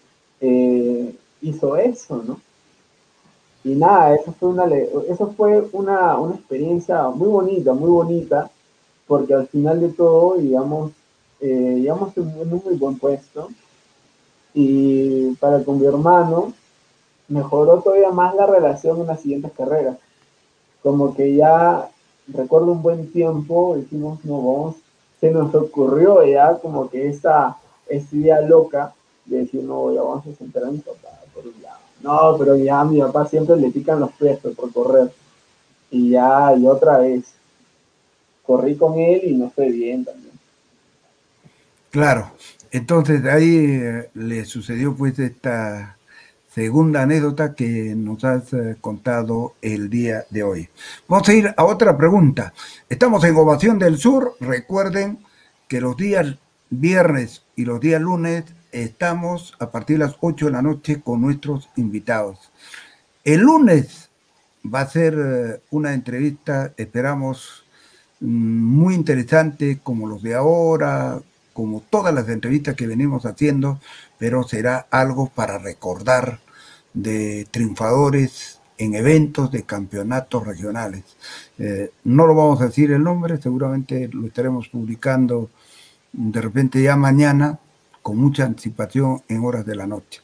hizo eso, ¿no? Y nada, eso fue una experiencia muy bonita, porque al final de todo, digamos, llegamos en un muy buen puesto, y para con mi hermano mejoró todavía más la relación en las siguientes carreras. Como que ya recuerdo un buen tiempo, dijimos, no, vamos, se nos ocurrió ya como que esa idea loca de decir, no, ya vamos a sentar a mi papá por un lado. No, pero ya a mi papá siempre le pican los pies por correr. Y ya, y otra vez, corrí con él y no fue bien también. Claro, entonces ahí le sucedió pues esta segunda anécdota que nos has contado el día de hoy. Vamos a ir a otra pregunta. Estamos en Ovación del Sur. Recuerden que los días viernes y los días lunes estamos a partir de las 8 de la noche con nuestros invitados. El lunes va a ser una entrevista, esperamos, muy interesante como los de ahora, como todas las entrevistas que venimos haciendo, pero será algo para recordar de triunfadores en eventos de campeonatos regionales. No lo vamos a decir el nombre, seguramente lo estaremos publicando de repente ya mañana, con mucha anticipación en horas de la noche.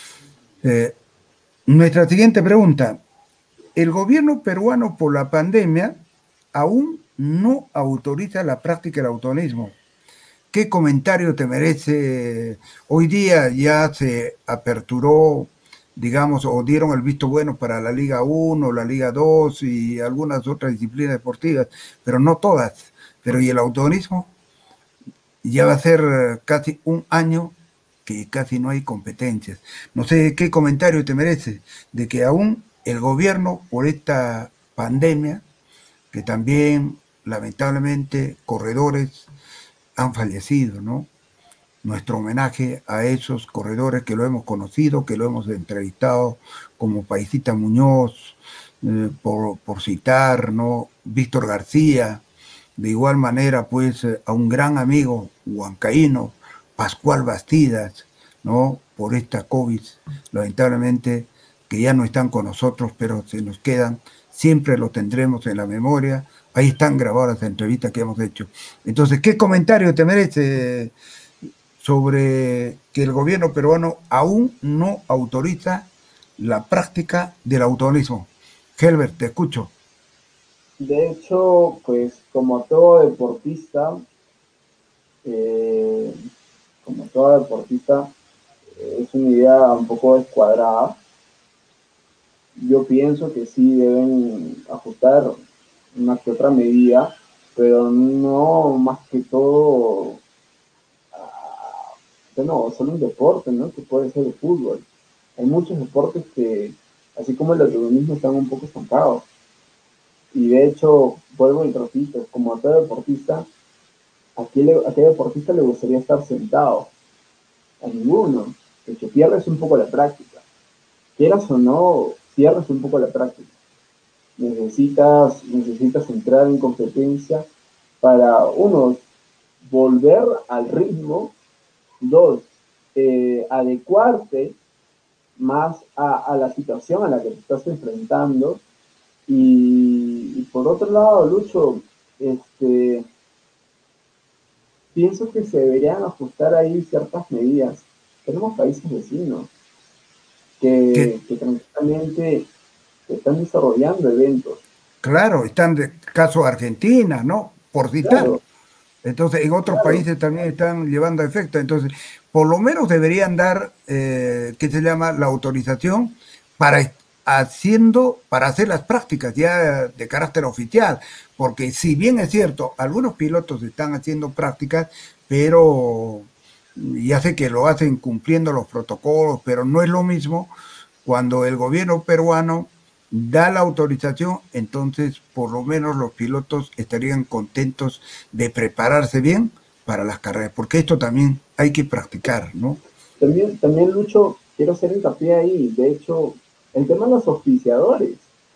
Eh, Nuestra siguiente pregunta. El gobierno peruano por la pandemia aún no autoriza la práctica del autonomismo. ¿Qué comentario te merece? Hoy día ya se aperturó, digamos, o dieron el visto bueno para la Liga 1, la Liga 2 y algunas otras disciplinas deportivas, pero no todas. Pero ¿y el autonomismo? Ya va a ser casi un año que casi no hay competencias. No sé qué comentario te merece de que aún el gobierno, por esta pandemia, que también lamentablemente corredores han fallecido, ¿no? Nuestro homenaje a esos corredores que lo hemos conocido, que lo hemos entrevistado, como Paisita Muñoz, por citar, ¿no? Víctor García, de igual manera, pues, a un gran amigo huancaíno, Pascual Bastidas, ¿no? Por esta COVID, lamentablemente, que ya no están con nosotros, pero se nos quedan, siempre lo tendremos en la memoria. Ahí están grabadas las entrevistas que hemos hecho. Entonces, ¿qué comentario te merece sobre que el gobierno peruano aún no autoriza la práctica del autonomismo? Helbert, te escucho. De hecho, pues como todo deportista, eh, como todo deportista, es una idea un poco descuadrada. Yo pienso que sí deben ajustar una que otra medida, pero no más que todo, bueno, solo un deporte, ¿no? Que puede ser el fútbol. Hay muchos deportes que, así como el automovilismo, están un poco estancados. Y de hecho, vuelvo y repito, como a todo deportista, ¿a qué deportista le gustaría estar sentado? A ninguno. El que pierdes un poco la práctica. Quieras o no, pierdes un poco la práctica. Necesitas entrar en competencia para, uno, volver al ritmo, dos, adecuarte más a la situación a la que te estás enfrentando, y por otro lado, Lucho, pienso que se deberían ajustar ahí ciertas medidas. Tenemos países vecinos, Que, que tranquilamente están desarrollando eventos. claro, están de caso Argentina, ¿no? Por citar. Claro, Entonces, en otros claro, países también están llevando a efecto. Entonces, por lo menos deberían dar, ¿qué se llama? La autorización para para hacer las prácticas ya de carácter oficial. Porque si bien es cierto, algunos pilotos están haciendo prácticas, pero ya sé que lo hacen cumpliendo los protocolos, pero no es lo mismo cuando el gobierno peruano da la autorización, entonces por lo menos los pilotos estarían contentos de prepararse bien para las carreras, porque esto también hay que practicar, ¿no? también Lucho, quiero hacer hincapié ahí, de hecho, el tema de los auspiciadores,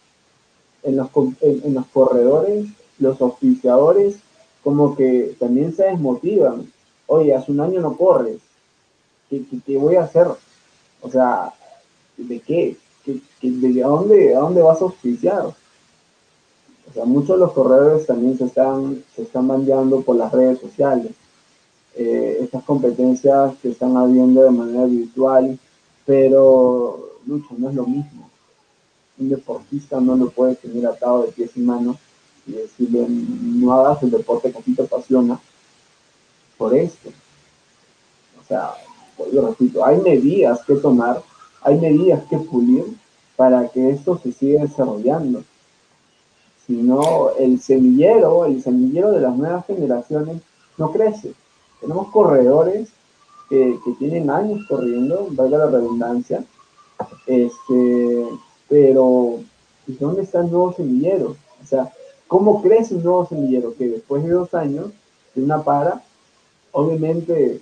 en los corredores, los auspiciadores como que también se desmotivan. Oye, hace un año no corres, ¿qué voy a hacer? O sea, ¿de qué? A dónde vas a auspiciar? O sea, muchos de los corredores también se están bandeando por las redes sociales. Estas competencias que están habiendo de manera virtual, pero Lucho, no es lo mismo. Un deportista no lo puedes tener atado de pies y manos y decirle no hagas el deporte que a ti te apasiona por esto. O sea, yo repito, hay medidas que tomar, hay medidas que pulir para que esto se siga desarrollando. Si no, el semillero de las nuevas generaciones no crece. Tenemos corredores que tienen años corriendo, valga la redundancia, este, pero ¿dónde está el nuevo semillero? O sea, ¿cómo crece un nuevo semillero? Que después de 2 años de una para, obviamente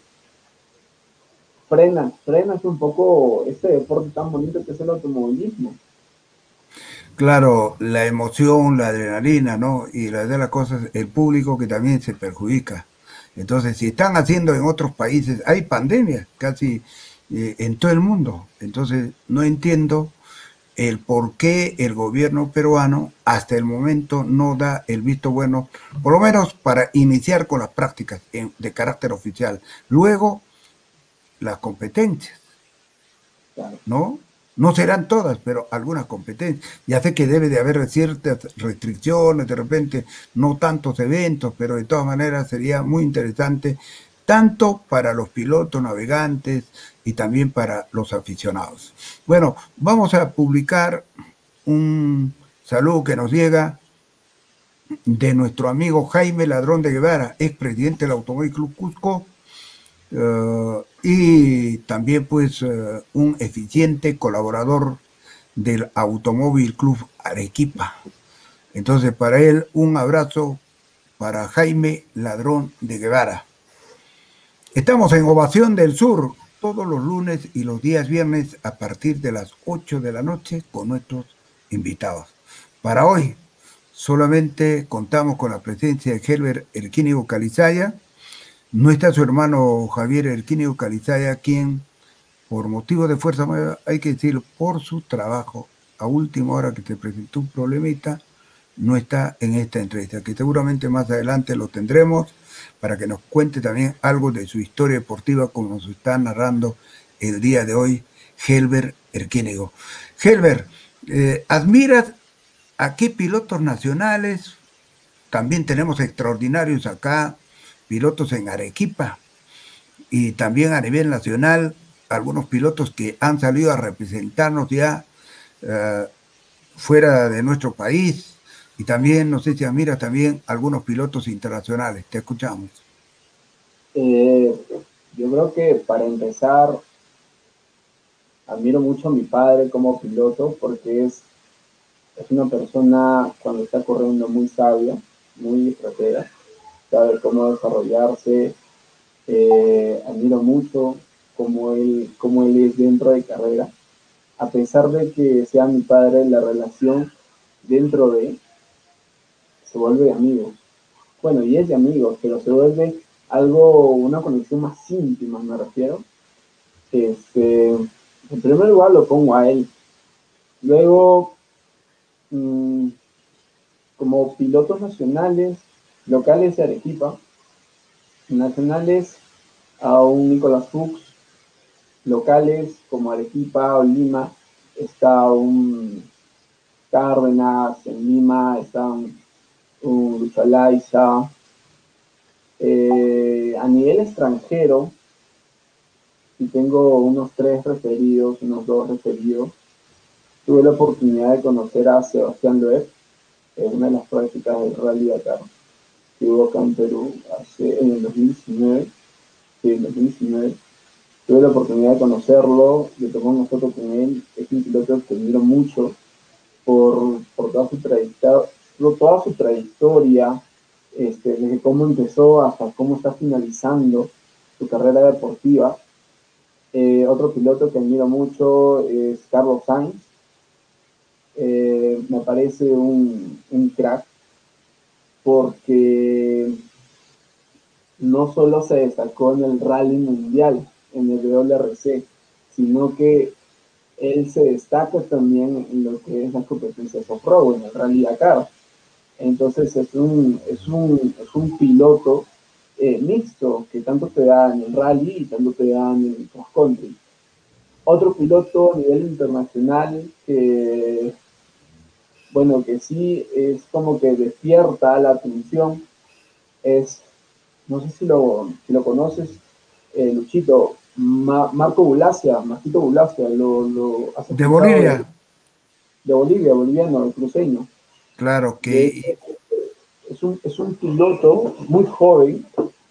frenas un poco este deporte tan bonito que es el automovilismo. Claro, la emoción, la adrenalina, ¿no? Y la de las cosas, el público que también se perjudica. Entonces, si están haciendo en otros países, hay pandemias casi en todo el mundo. Entonces, no entiendo el por qué el gobierno peruano hasta el momento no da el visto bueno, por lo menos para iniciar con las prácticas de carácter oficial. Luego, las competencias, Claro. ¿no? No serán todas, pero algunas competencias. Ya sé que debe de haber ciertas restricciones, de repente no tantos eventos, pero de todas maneras sería muy interesante, tanto para los pilotos, navegantes y también para los aficionados. Bueno, vamos a publicar un saludo que nos llega de nuestro amigo Jaime Ladrón de Guevara, expresidente del Automóvil Club Cusco, y también pues un eficiente colaborador del Automóvil Club Arequipa. Entonces para él un abrazo para Jaime Ladrón de Guevara. Estamos en Ovación del Sur todos los lunes y los días viernes a partir de las 8 de la noche con nuestros invitados. Para hoy solamente contamos con la presencia de Helber Erquínigo Calizaya. No está su hermano Javier Erquínigo Calizaya, quien por motivo de fuerza mayor, hay que decirlo, por su trabajo, a última hora que se presentó un problemita, no está en esta entrevista, que seguramente más adelante lo tendremos para que nos cuente también algo de su historia deportiva, como nos está narrando el día de hoy Helber Erquínigo. Helber, ¿admiras a qué pilotos nacionales? También tenemos extraordinarios acá, pilotos en Arequipa, y también a nivel nacional algunos pilotos que han salido a representarnos ya eh, fuera de nuestro país y también, no sé si admiras también algunos pilotos internacionales. Te escuchamos. Eh, yo creo que para empezar, admiro mucho a mi padre como piloto porque es una persona cuando está corriendo muy sabia, muy estratega, sabe cómo desarrollarse. Admiro mucho cómo él es dentro de carrera. A pesar de que sea mi padre, la relación dentro de se vuelve amigo. Bueno, y es de amigos, pero se vuelve algo, una conexión más íntima, me refiero. En primer lugar lo pongo a él. Luego, mmm, como pilotos nacionales, locales de Arequipa, nacionales a un Nicolás Fuchs, locales como Arequipa o Lima está un Cárdenas, en Lima está un Luchalaisa. A nivel extranjero, y tengo unos tres referidos, unos dos referidos. Tuve la oportunidad de conocer a Sebastián Loeb en una de las prácticas del Rally Dakar que hubo acá en Perú en el 2019. Sí, en 2019. Tuve la oportunidad de conocerlo, de tomar una foto con él. Es un piloto que admiro mucho por toda su trayectoria, desde cómo empezó hasta cómo está finalizando su carrera deportiva. Otro piloto que admiro mucho es Carlos Sainz. Me parece un crack porque no solo se destacó en el rally mundial, en el WRC, sino que él se destaca también en lo que es las competencias off-road, en el Rally Dakar. Entonces es un piloto mixto que tanto te da en el rally y tanto te da en el cross-country. Otro piloto a nivel internacional que, bueno, que sí es como que despierta la atención es, no sé si lo conoces, Luchito, Marco Bulacia, Marquito Bulacia, lo has De escuchado Bolivia, de Bolivia, boliviano, el cruceño. claro De hecho, que, es un piloto muy joven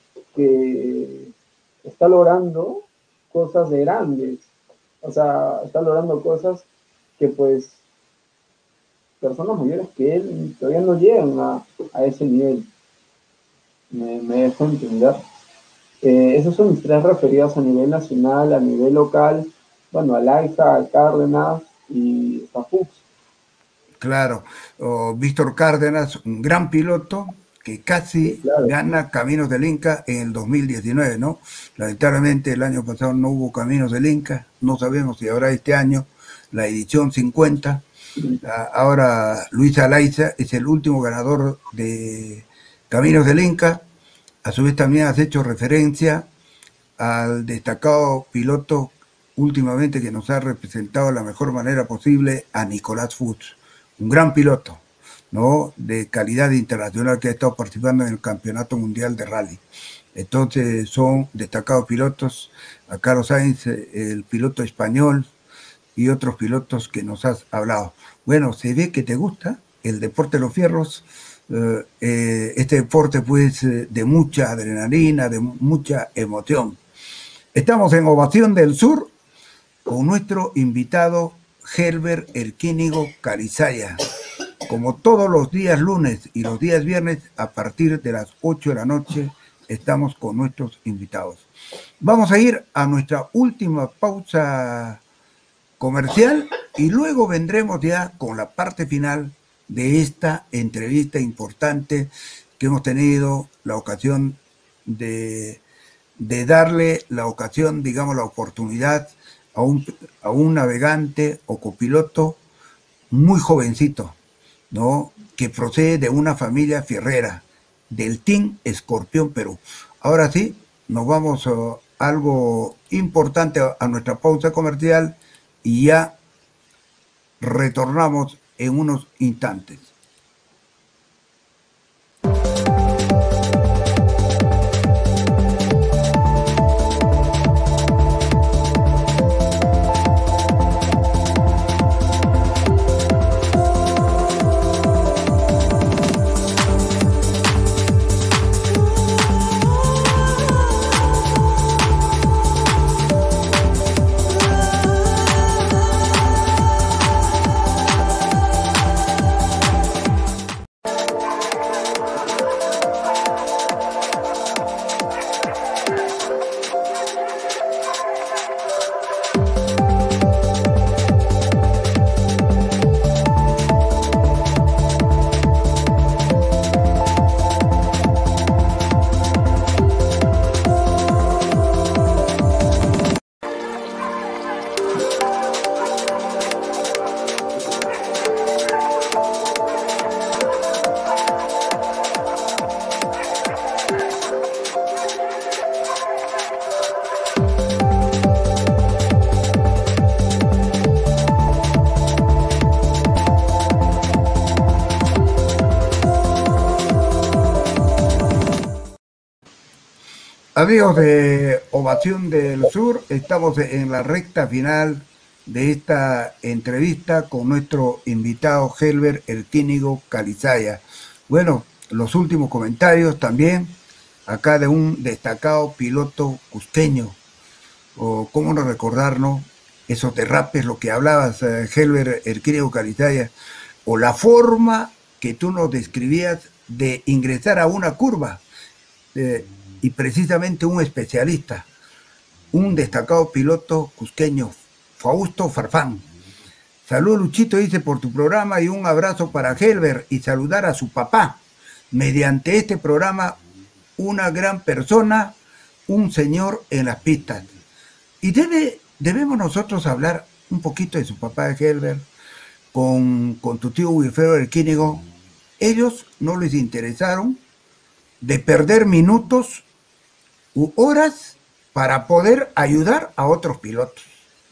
que está logrando cosas de grandes. O sea, está logrando cosas que pues personas mayores que él todavía no llegan a ese nivel. Me dejo entender. Esos son mis tres referidos a nivel nacional, a nivel local. Bueno, Alaiza, al Cárdenas y a Fuchs. claro, Víctor Cárdenas, un gran piloto que Sí, casi claro. gana Caminos del Inca en el 2019, ¿no? Lamentablemente el año pasado no hubo Caminos del Inca, no sabemos si habrá este año la edición 50. Ahora Luis Alaiza es el último ganador de Caminos del Inca. A su vez también has hecho referencia al destacado piloto últimamente que nos ha representado de la mejor manera posible, a Nicolás Fuchs, un gran piloto, ¿no? De calidad internacional que ha estado participando en el Campeonato Mundial de Rally. Entonces son destacados pilotos, a Carlos Sainz, el piloto español, y otros pilotos que nos has hablado. Bueno, se ve que te gusta el deporte de los fierros, este deporte pues de mucha adrenalina, de mucha emoción. Estamos en Ovación del Sur con nuestro invitado Herbert Erquínigo Carizaya. Como todos los días lunes y los días viernes, a partir de las 8 de la noche, estamos con nuestros invitados. Vamos a ir a nuestra última pausa comercial y luego vendremos ya con la parte final de esta entrevista importante que hemos tenido la ocasión de darle la ocasión, digamos, la oportunidad a un navegante o copiloto muy jovencito, ¿no? Que procede de una familia fierrera, del Team Escorpión Perú. Ahora sí, nos vamos a algo importante, a nuestra pausa comercial, y ya retornamos en unos instantes. Amigos de Ovación del Sur, estamos en la recta final de esta entrevista con nuestro invitado Helber Erquínigo Calizaya. Bueno, los últimos comentarios también acá de un destacado piloto cusqueño, o cómo no recordarnos esos derrapes, lo que hablabas, Helber Erquínigo Calizaya, o la forma que tú nos describías de ingresar a una curva. Eh, y precisamente un especialista, un destacado piloto cusqueño, Fausto Farfán. Salud Luchito, dice, por tu programa y un abrazo para Helber y saludar a su papá. Mediante este programa, una gran persona, un señor en las pistas. Y debemos nosotros hablar un poquito de su papá de Helber con tu tío Wilfredo Erquínigo. Ellos no les interesaron de perder minutos u horas para poder ayudar a otros pilotos.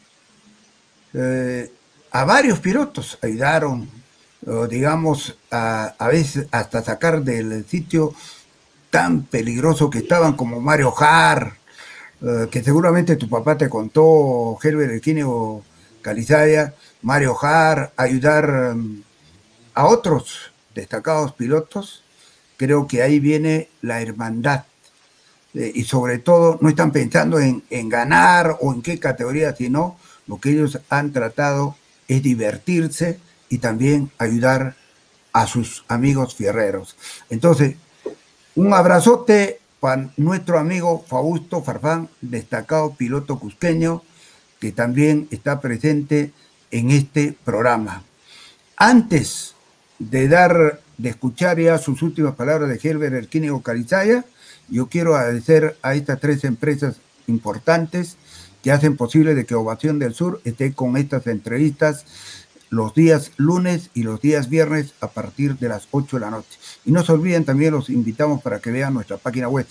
A varios pilotos ayudaron, digamos, a veces hasta sacar del sitio tan peligroso que estaban como Mario Har, que seguramente tu papá te contó, Herbert Erquínigo Calizaya, Mario Har, ayudar a otros destacados pilotos. Creo que ahí viene la hermandad. Y sobre todo no están pensando en ganar o en qué categoría, sino lo que ellos han tratado es divertirse y también ayudar a sus amigos fierreros. Entonces, un abrazote para nuestro amigo Fausto Farfán, destacado piloto cusqueño, que también está presente en este programa. Antes de escuchar ya sus últimas palabras de Herbert Erquínigo Calizaya, yo quiero agradecer a estas tres empresas importantes que hacen posible de que Ovación del Sur esté con estas entrevistas los días lunes y los días viernes a partir de las 8 de la noche. Y no se olviden, también los invitamos para que vean nuestra página web,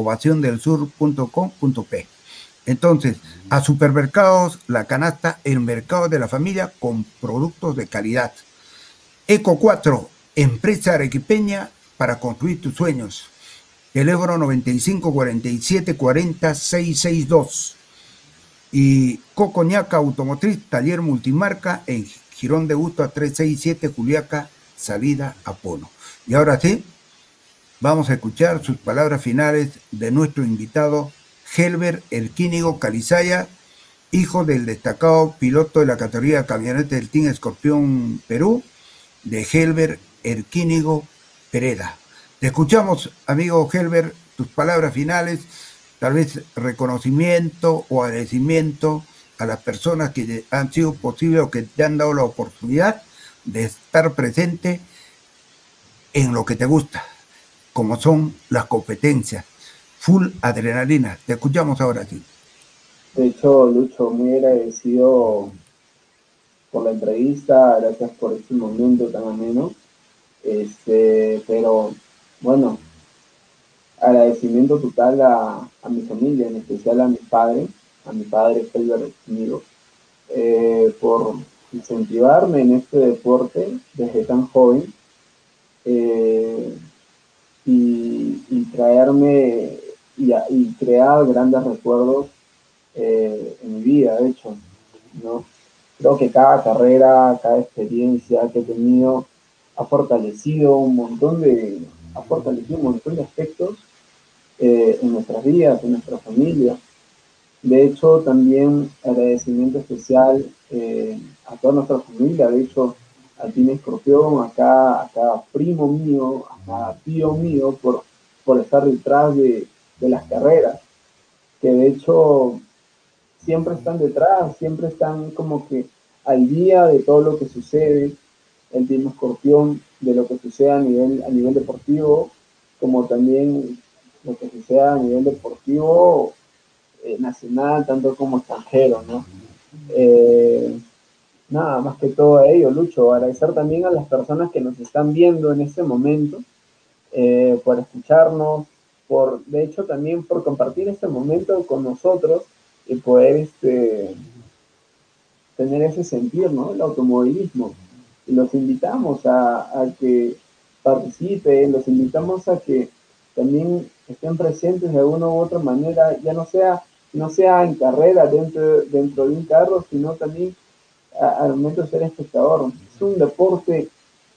ovaciondelsur.com.p. Entonces, a supermercados La Canasta, el mercado de la familia con productos de calidad. Eco 4, empresa arequipeña para construir tus sueños. Teléfono 95 47 40 662. Y Cocoñaca Automotriz, taller multimarca en Girón de Gusto a 367 Juliaca, salida a Pono. Y ahora sí, vamos a escuchar sus palabras finales de nuestro invitado Helber Erquínigo Calizaya, hijo del destacado piloto de la categoría camioneta del Team Escorpión Perú, de Helber Erquínigo Pereda. Te escuchamos, amigo Helber, tus palabras finales, tal vez reconocimiento o agradecimiento a las personas que han sido posibles o que te han dado la oportunidad de estar presente en lo que te gusta, como son las competencias, full adrenalina. Te escuchamos ahora sí. De hecho, Lucho, muy agradecido por la entrevista, gracias por este momento tan ameno. Pero bueno, agradecimiento total a mi familia, en especial a mi padre Helber Erquínigo, por incentivarme en este deporte desde tan joven, y traerme y crear grandes recuerdos en mi vida, de hecho, ¿no? Creo que cada carrera, cada experiencia que he tenido ha fortalecido un montón de aspectos en nuestras vidas, en nuestra familia. De hecho, también agradecimiento especial a toda nuestra familia, de hecho, a Team Escorpión, a cada primo mío, a cada tío mío, por estar detrás de las carreras, que de hecho siempre están detrás, siempre están como que al día de todo lo que sucede, el Team Escorpión, de lo que sucede a nivel deportivo, como también lo que sucede a nivel deportivo nacional, tanto como extranjero, ¿no? Nada, más que todo ello, Lucho, agradecer también a las personas que nos están viendo en este momento, por escucharnos, de hecho también por compartir este momento con nosotros y poder tener ese sentir, ¿no? El automovilismo. Y los invitamos a que participen, los invitamos a que también estén presentes de alguna u otra manera, ya no sea en carrera dentro de un carro, sino también al momento de ser espectador. Es un deporte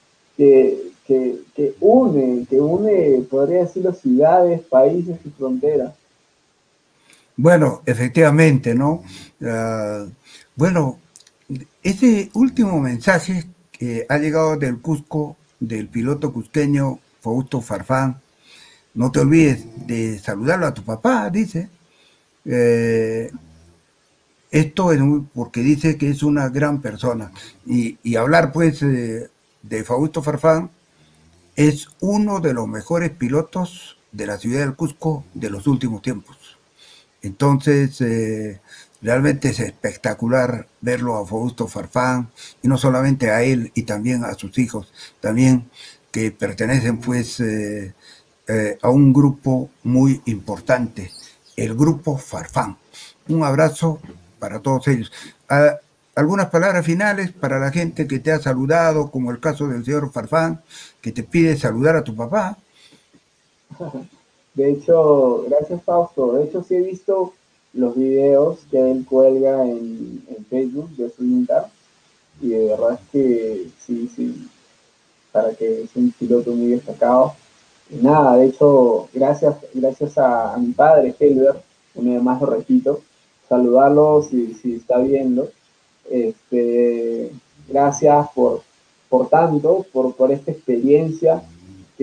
que une, podría decirlo, ciudades, países y fronteras. Bueno, efectivamente, ¿no? Bueno, ese último mensaje que ha llegado del Cusco, del piloto cusqueño Fausto Farfán, no te olvides de saludarlo a tu papá, dice. Eh, Esto es porque dice que es una gran persona. Y hablar pues de Fausto Farfán, es uno de los mejores pilotos de la ciudad del Cusco de los últimos tiempos. Entonces, realmente es espectacular verlo a Fausto Farfán, y no solamente a él, y también a sus hijos, también que pertenecen pues a un grupo muy importante, el grupo Farfán. Un abrazo para todos ellos. Algunas palabras finales para la gente que te ha saludado, como el caso del señor Farfán, que te pide saludar a tu papá. De hecho, gracias Fausto. De hecho, sí he visto los videos que él cuelga en Facebook de su Insta y de verdad es que sí, sí, para que es un piloto muy destacado. Y nada, de hecho, gracias a mi padre, Helber, una vez más lo repito, saludarlo si está viendo. Este, gracias por tanto, por esta experiencia que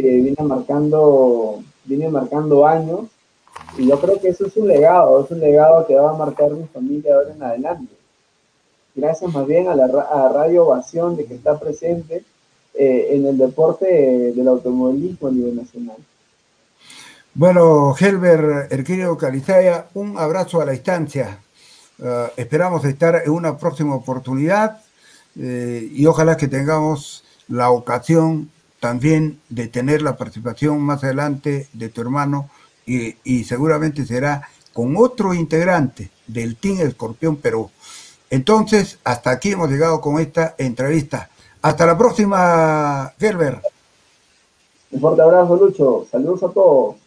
viene marcando años. Y yo creo que eso es un legado que va a marcar mi familia ahora en adelante. Gracias más bien a Radio Ovación de que está presente en el deporte del automovilismo a nivel nacional. Bueno, Helber, el querido Calizaya, un abrazo a la distancia. Esperamos estar en una próxima oportunidad, y ojalá que tengamos la ocasión también de tener la participación más adelante de tu hermano, y seguramente será con otro integrante del Team Escorpión Perú. Entonces, hasta aquí hemos llegado con esta entrevista. Hasta la próxima, Helber. Un fuerte abrazo, Lucho. Saludos a todos.